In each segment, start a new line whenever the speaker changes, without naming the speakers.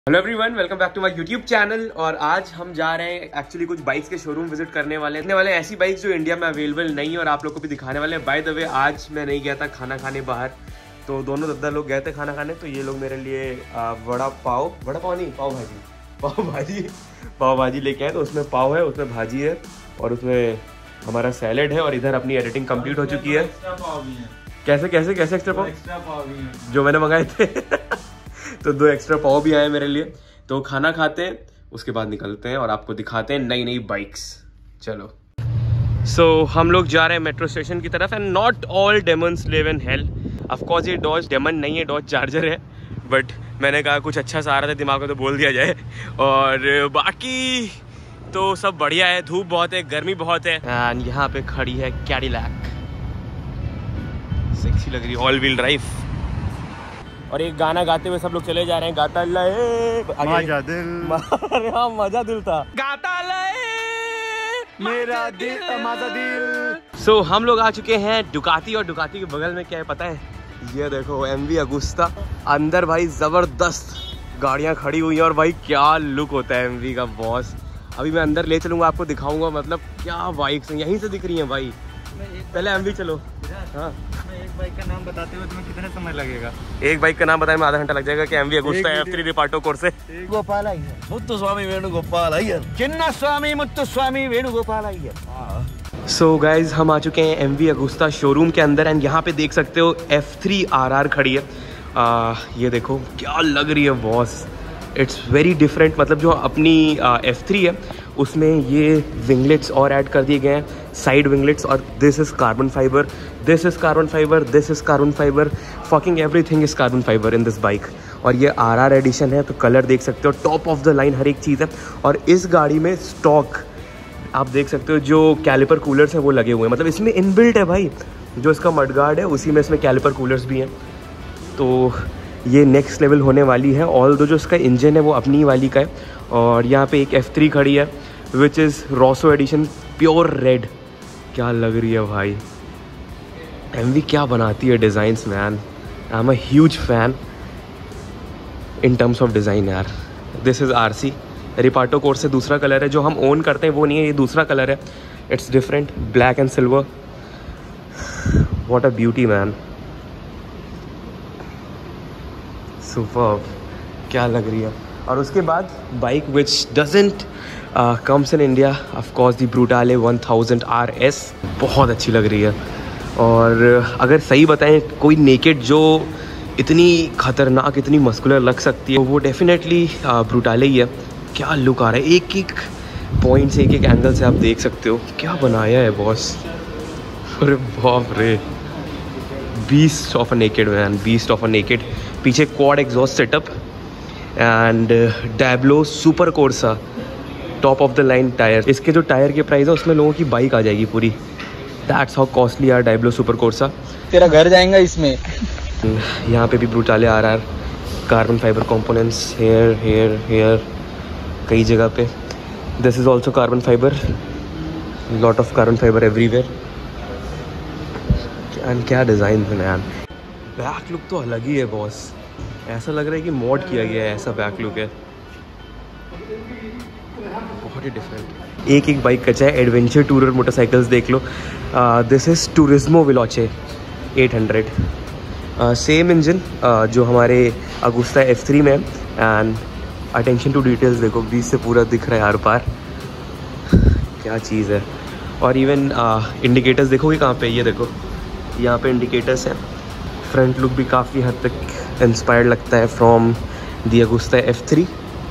Hello everyone, welcome back to my YouTube channel. और आज हम जा रहे हैं एक्चुअली कुछ बाइक्स के शोरूम विजिट करने वाले ऐसी बाइक्स जो इंडिया में अवेलेबल नहीं है और आप लोग को भी दिखाने वाले हैं। बाय द वे, आज मैं नहीं गया था खाना खाने बाहर, तो दोनों दद्दा लोग गए थे खाना खाने। तो ये लोग मेरे लिए वड़ा पाव नहीं, पाव भाजी लेके आए। तो उसमें पाव है, उसमें भाजी है और उसमें हमारा सैलेड है। और इधर अपनी एडिटिंग कंप्लीट हो चुकी है। कैसे एक्स्ट्रा पाव जो मैंने मंगाए थे तो 2 एक्स्ट्रा पाव भी आए मेरे लिए। तो खाना खाते हैं, उसके बाद निकलते हैं और आपको दिखाते हैं नई नई बाइक्स। चलो। सो हम लोग जा रहे हैं मेट्रो स्टेशन की तरफ। And not all demons live in hell. Of course ये डॉज डेमन नहीं है, डॉज चार्जर है। बट मैंने कहा कुछ अच्छा सा आ रहा था दिमाग में तो बोल दिया जाए। और बाकी तो सब बढ़िया है। धूप बहुत है, गर्मी बहुत है। एंड यहाँ पे खड़ी है कैडिलैक, सेक्सी लग रही है, ऑल व्हील ड्राइव। और एक गाना गाते हुए सब लोग चले जा रहे हैं। गाता लए मजा दिल हाँ मजा दिल था। गाता लए मेरा दिल मजा दिल। सो हम लोग आ चुके हैं डुकाती। और डुकाती के बगल में क्या है पता है? ये देखो एमवी अगुस्ता। अंदर भाई जबरदस्त गाड़ियां खड़ी हुई हैं और भाई क्या लुक होता है एमवी का बॉस। अभी मैं अंदर ले चलूंगा, आपको दिखाऊंगा मतलब क्या बाइक्स यहीं से दिख रही हैं भाई। पहले एमवी चलो। हाँ,
एक बाइक का नाम बताते हुए तुम्हें कितने समय लगेगा?
एक बाइक का नाम बताने में आधा घंटा लग जाएगा कि MV Agusta F3 Reparto Corse.
Gopal Iyer, Muthuswamy Venugopal Iyer, Chinnaswamy Muthuswamy Venugopal Iyer.
So guys, हम आ चुके हैं एमवी अगुस्ता शोरूम के अंदर। एंड यहाँ पे देख सकते हो F3 RR खड़ी है। ये देखो क्या लग रही है बॉस। It's very different. मतलब जो अपनी F3 है उसमें ये विंगलेट्स और ऐड कर दिए गए हैं, साइड विंगलेट्स। और this is carbon fibre, this is carbon fibre, this is carbon fibre. Fucking everything is carbon fibre in this bike. और ये RR एडिशन है तो कलर देख सकते हो, टॉप ऑफ द लाइन हर एक चीज़ है। और इस गाड़ी में स्टॉक आप देख सकते हो जो कैलिपर कूलर्स हैं वो लगे हुए हैं। मतलब इसमें इनबिल्ट है भाई, जो इसका मडगार्ड है उसी में इसमें कैलिपर कूलर्स भी हैं। तो ये नेक्स्ट लेवल होने वाली है। ऑल दो जो इसका इंजन है वो अपनी वाली का है। और यहाँ पे एक F3 खड़ी है which is Rosso edition, pure red. क्या लग रही है भाई। एमवी क्या बनाती है designs man. I am a huge fan in terms of design यार। This is RC Reparto Corse से दूसरा कलर है जो हम ओन करते हैं वो नहीं है, ये दूसरा कलर है। It's different, black and silver. What a beauty man, superb. क्या लग रही है। और उसके बाद bike which doesn't comes in India, of course the Brutale 1000 RS। बहुत अच्छी लग रही है। और अगर सही बताएं कोई नेकेड जो इतनी खतरनाक इतनी मस्कुलर लग सकती है वो डेफिनेटली ब्रूटाले ही है। क्या लुक आ रहा है, एक एक पॉइंट से, एक एक एंगल से आप देख सकते हो क्या बनाया है बॉस। अरे बाप रे, beast of a naked man, beast of a naked. पीछे quad exhaust setup and Diablo Supercorsa, top of the line tyre. इसके जो टायर के प्राइस है उसमें लोगों की बाइक आ जाएगी पूरी। That's how costly are Diablo Supercorsa.
तेरा घर जाएगा इसमें।
यहाँ पे भी Brutale RR carbon fibre components here कई जगह पे। This is also carbon fibre, lot of carbon fibre everywhere. And क्या डिज़ाइन है यार। बैक लुक तो अलग ही है बॉस, ऐसा लग रहा है कि मॉड किया गया है, ऐसा बैक लुक है, बहुत ही डिफरेंट। एक एक बाइक का चाहे एडवेंचर टूरर मोटरसाइकिल्स देख लो। This is Turismo Veloce 800, same engine जो हमारे अगुस्ता F3 में है। एंड अटेंशन टू डिटेल्स देखो, बीच से पूरा दिख रहा है हर पार, क्या चीज़ है। और इवन इंडिकेटर्स देखोगे कहाँ पे, ये देखो यहाँ पे इंडिकेटर्स हैं। फ्रंट लुक भी काफ़ी हद तक इंस्पायर्ड लगता है from the Agusta F3।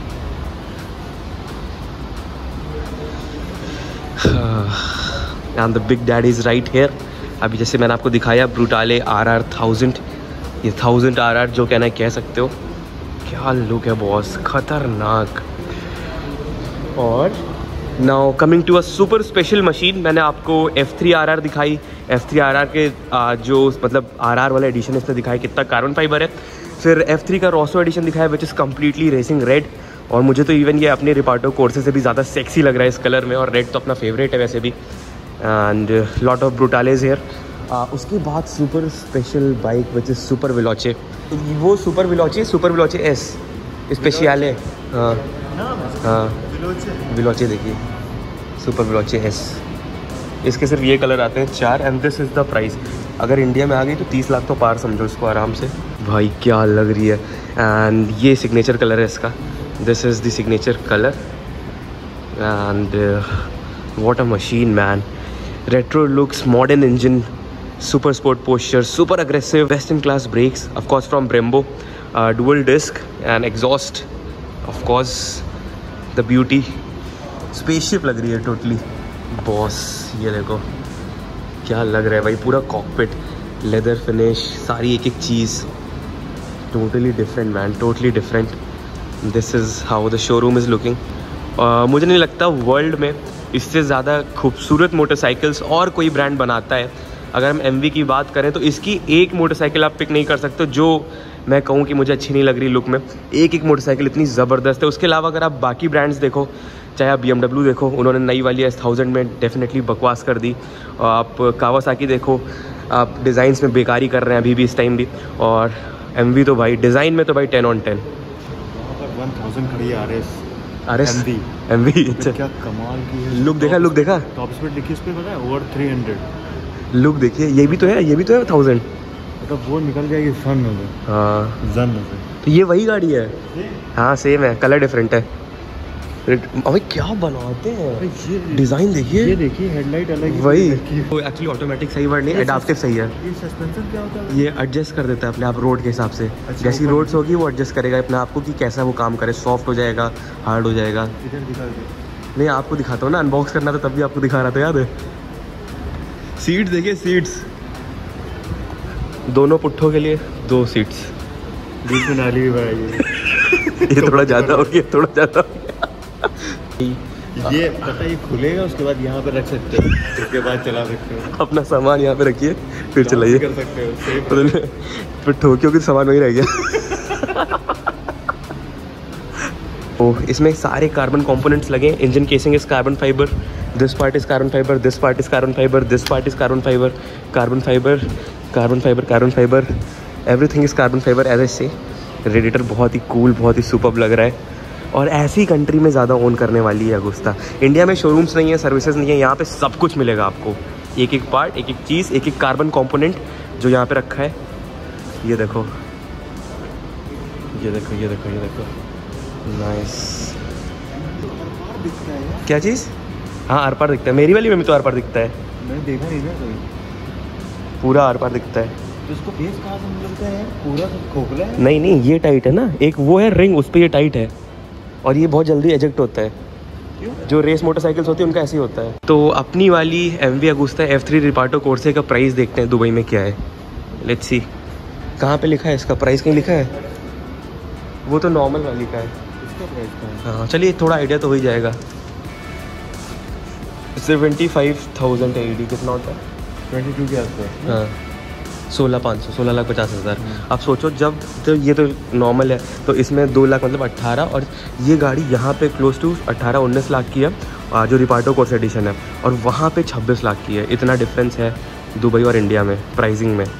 And the big daddy is right here. अभी जैसे मैंने आपको दिखाया ब्रूटाले RR 1000, ये 1000 RR जो कहना है कह सकते हो। क्या लुक है बॉस, खतरनाक। और now coming to a super special machine. मैंने आपको F3 RR दिखाई, F3 RR के जो मतलब RR वाला एडिशन इसने दिखाया कितना कार्बन फाइबर है। फिर F3 का रॉसो एडिशन दिखाया which is completely racing red. और मुझे तो इवन ये अपने रिपार्टो कोर्से से भी ज़्यादा सेक्सी लग रहा है इस कलर में। और रेड तो अपना फेवरेट है वैसे भी। And lot of Brutales here. उसके बाद super special bike which is Superveloce. वो सुपर वेलोचे S स्पेशियाले। हाँ हाँ, विलोचे देखिए, सुपर विलोचे एस। इसके सिर्फ ये कलर आते हैं 4 and this is the price. अगर इंडिया में आ गई तो 30 लाख तो पार समझो इसको आराम से। भाई क्या लग रही है। एंड ये सिग्नेचर कलर है इसका, this is the signature colour and what a machine man. Retro looks, modern engine, super sport posture, super aggressive, best in class brakes, of course from Brembo, dual disc and exhaust, of course the beauty, spaceship लग रही है totally boss। ये देखो क्या लग रहा है भाई, पूरा cockpit, leather finish, सारी एक एक चीज़ totally different man, totally different। this is how the showroom is looking। मुझे नहीं लगता वर्ल्ड में इससे ज़्यादा खूबसूरत मोटरसाइकिल्स और कोई ब्रांड बनाता है। अगर हम MV की बात करें तो इसकी एक मोटरसाइकिल आप पिक नहीं कर सकते जो मैं कहूँ कि मुझे अच्छी नहीं लग रही लुक में। एक एक मोटरसाइकिल इतनी ज़बरदस्त है। उसके अलावा अगर आप बाकी ब्रांड्स देखो, चाहे आप BMW देखो, उन्होंने नई वाली S1000 में डेफिनेटली बकवास कर दी। आप कावासाकी देखो, आप डिज़ाइंस में बेकारी कर रहे हैं अभी भी इस टाइम भी। और MV तो भाई डिज़ाइन में तो भाई 10 on 10।
1000 खड़ी है RS
MV अच्छा
क्या कमाल की है।
लुक देखा
टॉप स्पीड लिखी इस पे पता है ओवर 300।
लुक देखिए, ये भी तो है 1000।
मतलब वो निकल जाएगी सन में।
हाँ
जन में।
तो ये वही गाड़ी है। हाँ सेम है, कलर डिफरेंट है। अबे क्या बनाते हैं, डिज़ाइन देखिए।
ये देखिए हेडलाइट अलग
वही। वो एक्चुअली ऑटोमेटिक सही वर्ड नहीं, एडाप्टिव सही है।
ये सस्पेंशन क्या होता है?
ये एडजस्ट कर देता है अपने आप रोड के हिसाब से। जैसी रोड्स होगी वो एडजस्ट करेगा अपने आप को कि कैसा वो काम करे, सॉफ्ट हो जाएगा, हार्ड हो जाएगा।
इधर दिखा दे।
नहीं आपको दिखाता हूँ ना, अनबॉक्स करना था तब भी आपको दिखा रहा था, याद है। सीट्स देखिए, सीट्स दोनों पुट्ठों के लिए 2 सीट्स।
बीच में नाली भी भाई।
ये थोड़ा ज़्यादा हो गया, थोड़ा ज़्यादा।
ये पता है, ये खुलेगा उसके बाद यहाँ पे रख सकते हो, उसके बाद चला सकते हो।
अपना सामान यहाँ पे रखिए फिर चलाइए।
कर सकते हो
फिर ठोकियो कि सामान वही रह गया। तो इसमें सारे कार्बन कंपोनेंट्स लगे। Engine casing is carbon fibre, this part is carbon fibre, this part is carbon fibre, this part is carbon fibre, carbon fibre, carbon fibre, carbon fibre, everything is carbon fibre as a say. Radiator बहुत ही cool, बहुत ही superb लग रहा है। और ऐसी country में ज़्यादा own करने वाली है अगुस्ता। इंडिया में शोरूम्स नहीं है, सर्विसेज नहीं है, यहाँ पे सब कुछ मिलेगा आपको। एक एक पार्ट, एक एक चीज़, एक एक कार्बन कंपोनेंट जो यहाँ पे रखा है। ये देखो, ये देखो, ये देखो, ये देखो, नाइस। क्या चीज़? हाँ आर पार दिखता है, मेरी वाली में भी तो आर पार दिखता है।
मैंने देखा नहीं था,
पूरा आर पार दिखता है।
तो इसको फेस कहाँ से मिलता है? पूरा खोखला है?
नहीं नहीं, ये टाइट है ना, एक वो है रिंग, उस पर ये टाइट है और ये बहुत जल्दी एजेक्ट होता है। क्यों? जो रेस मोटरसाइकिल्स होती है उनका ऐसे ही होता है। तो अपनी वाली MV अगुस्ता F3 रिपार्टो कोर्से का प्राइस देखते हैं दुबई में क्या है। लेट्स सी, कहाँ पे लिखा है इसका प्राइस? कहीं लिखा है? वो तो नॉर्मल वाली का है।
इसका प्राइस क्या है?
हाँ चलिए, थोड़ा आइडिया तो हो ही जाएगा। 75,000 AED कितना होता है?
22 के आसपास।
हाँ 16,500, 16,50,000। आप सोचो, जब तो ये तो नॉर्मल है तो इसमें 2 लाख मतलब 18, और ये गाड़ी यहाँ पे क्लोज टू 18-19 लाख की है जो रिपार्टो कोर्स एडिशन है, और वहाँ पे 26 लाख की है। इतना डिफरेंस है दुबई और इंडिया में प्राइसिंग में।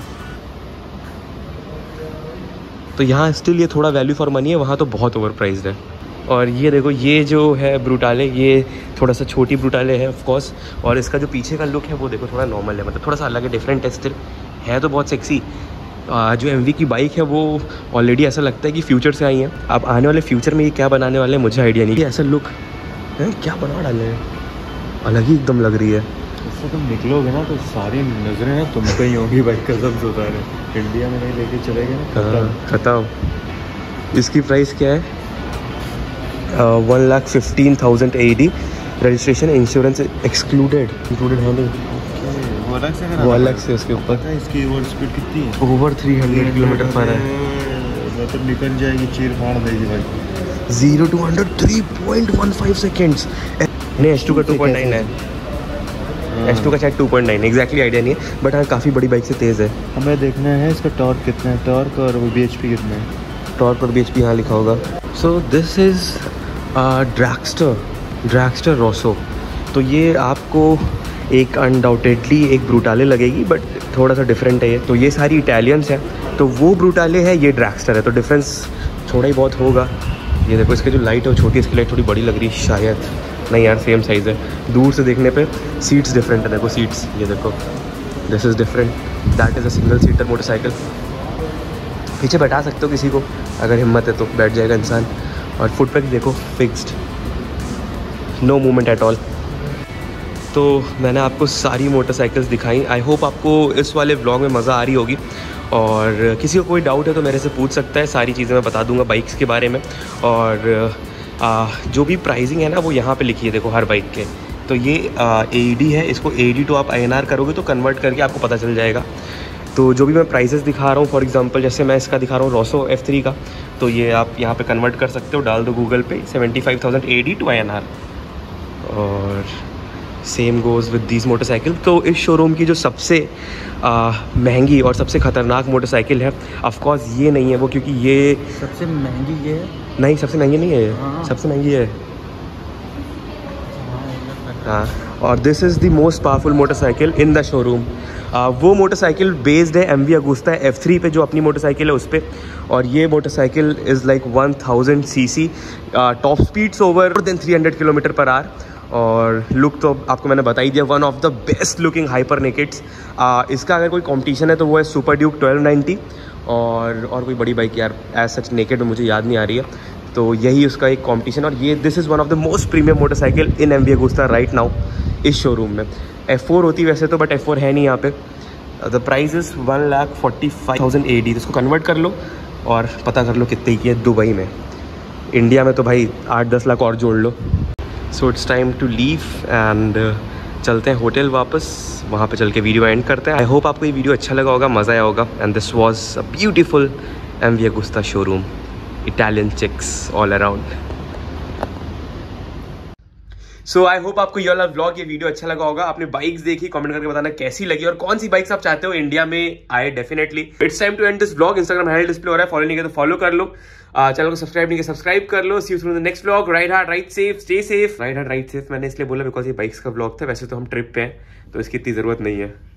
तो यहाँ स्टिल ये थोड़ा वैल्यू फॉर मनी है, वहाँ तो बहुत ओवर प्राइस्ड है। और ये देखो, ये जो है ब्रूटाले, ये थोड़ा सा छोटी ब्रूटाले है ऑफ कोर्स। और इसका जो पीछे का लुक है वो देखो, थोड़ा नॉर्मल है, मतलब थोड़ा सा अलग है, डिफरेंट है, स्टिल है तो बहुत सेक्सी। जो MV की बाइक है वो ऑलरेडी ऐसा लगता है कि फ्यूचर से आई है। अब आने वाले फ्यूचर में ये क्या बनाने वाले हैं मुझे आइडिया नहीं। ऐसा लुक है, क्या बना डाले हैं, अलग ही एकदम लग रही है।
इससे तुम निकलोगे ना तो सारी नजरें ना तुम पे ही होंगी भाई, कसम से बता रहे। इंडिया में नहीं लेके चलेगे ना,
खत्म। इसकी प्राइस क्या है? 1,15,000 AED, रजिस्ट्रेशन इंश्योरेंस एक्सक्लूडेड है नहीं, वो अलग से उसके ऊपर।
पता है इसकी ओवर स्पीड कितनी है?
ओवर 300 किलोमीटर पर है।
मतलब निकल जाएगी, चीर फाड़ देगी भाई।
0 to 100 3.15 सेकेंड्स। नहीं H2 का 2.9 है, H2 का शायद 2.9, एग्जैक्टली आइडिया नहीं है, बट हाँ काफ़ी बड़ी बाइक से तेज़ है।
हमें देखना है इसका टॉर्क कितना है, टॉर्क और BHP कितना है।
टॉर्क और BHP यहाँ लिखा होगा। So this is Dragster Rosso. तो ये आपको एक अनडाउटेडली एक ब्रूटाले लगेगी, बट थोड़ा सा डिफरेंट है ये। तो ये सारी इटालियंस है, तो वो ब्रूटाले है, ये ड्रैगस्टर है, तो डिफरेंस थोड़ा ही बहुत होगा। ये देखो इसकी जो लाइट है वो छोटी, इसकी लाइट थोड़ी बड़ी लग रही है शायद, नहीं यार सेम साइज़ है। दूर से देखने पे सीट्स डिफरेंट है, देखो सीट्स, ये देखो this is different, that is a single seater motorcycle. पीछे बैठा सकते हो किसी को, अगर हिम्मत है तो बैठ जाएगा इंसान। और फुट पे देखो fixed, no movement at all. तो मैंने आपको सारी मोटरसाइकिल्स दिखाई। आई होप आपको इस वाले व्लॉग में मज़ा आ रही होगी, और किसी को कोई डाउट है तो मेरे से पूछ सकता है, सारी चीज़ें मैं बता दूंगा बाइक्स के बारे में। और जो भी प्राइसिंग है ना वो यहाँ पे लिखी है देखो हर बाइक के। तो ये AED है, इसको AED टू आप INR करोगे तो कन्वर्ट करके आपको पता चल जाएगा। तो जो भी मैं प्राइसेस दिखा रहा हूँ, फॉर एग्जांपल जैसे मैं इसका दिखा रहा हूँ रोसो F3 का, तो ये आप यहाँ पे कन्वर्ट कर सकते हो, डाल दो गूगल पे 75,000 AED टू INR। और same goes with these motorcycle. तो इस शोरूम की जो सबसे महंगी और सबसे ख़तरनाक मोटरसाइकिल है, ऑफकोर्स ये नहीं है वो, क्योंकि ये
सबसे महंगी ये है?
नहीं, सबसे महंगी नहीं है ये।
हाँ।
सबसे महंगी है हाँ। और this is the most powerful motorcycle in the showroom. वो मोटरसाइकिल बेस्ड है MV Agusta F3 पे, जो अपनी मोटरसाइकिल है उस पर। और ये motorcycle is like 1000 cc, top speeds over than 300 km/h। और लुक तो आपको मैंने बता ही दिया, one of the best looking hyper nakeds. इसका अगर कोई कंपटीशन है तो वो है सुपर ड्यूक 1290। और कोई बड़ी बाइक यार एज सच नेकेड में मुझे याद नहीं आ रही है, तो यही उसका एक कंपटीशन। और ये this is one of the most premium motorcycle in MV Agusta right now इस शोरूम में। F4 होती वैसे तो, बट F4 है नहीं यहाँ पे। The price is 1,45,000 AED। इसको कन्वर्ट कर लो और पता कर लो कितने की है दुबई में। इंडिया में तो भाई 8-10 लाख और जोड़ लो। So it's time to leave and चलते हैं होटल वापस, वहाँ पे चल के वीडियो एंड करते हैं। आई होप आपको ये वीडियो अच्छा लगा होगा, मज़ा आया होगा। And this was a beautiful MV Agusta showroom, Italian chicks all around. So I hope आपको ये वाला व्लॉग, ये वीडियो अच्छा लगा होगा। आपने बाइक्स देखी, कमेंट करके बताना कैसी लगी और कौन सी बाइक्स आप चाहते हो इंडिया में आए। Definitely it's time to end this vlog. Instagram handle display हो रहा है, फॉलो नहीं किया तो फॉलो कर लो, चैनल को सब्सक्राइब नहीं किया सब्सक्राइब कर लो। See you soon in the next vlog. Ride hard ride safe stay safe. Ride hard ride safe मैंने इसलिए बोला बिकॉज ये बाइक्स का व्लॉग था, वैसे तो हम ट्रिप पे हैं तो इसकी इतनी जरूरत नहीं है।